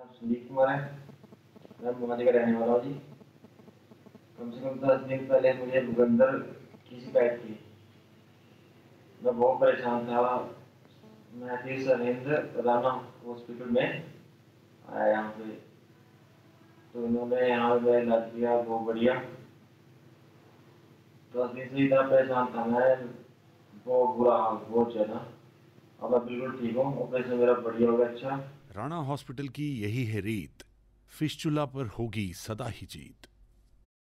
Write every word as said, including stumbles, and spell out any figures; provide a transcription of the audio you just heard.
नाम संदीप कुमार है। मैं मोहाली का रहने वाला हूँ जी। कम से कम दस दिन पहले मुझे भूगंदर की शिकायत थी। मैं बहुत परेशान था। मैं फिर सरेंद्र राना हॉस्पिटल में आया यहाँ पे, तो उन्होंने यहाँ पे इलाज किया, बहुत बढ़िया। दस दिन से इतना परेशान था मैं, बहुत बुरा हाल, बहुत ज़्यादा। अब मैं बिल्कुल ठीक हूँ, ऑपरेशन मेरा बढ़िया हो गया। अच्छा, राणा हॉस्पिटल की यही है रीत, फिस्चुला पर होगी सदा ही जीत।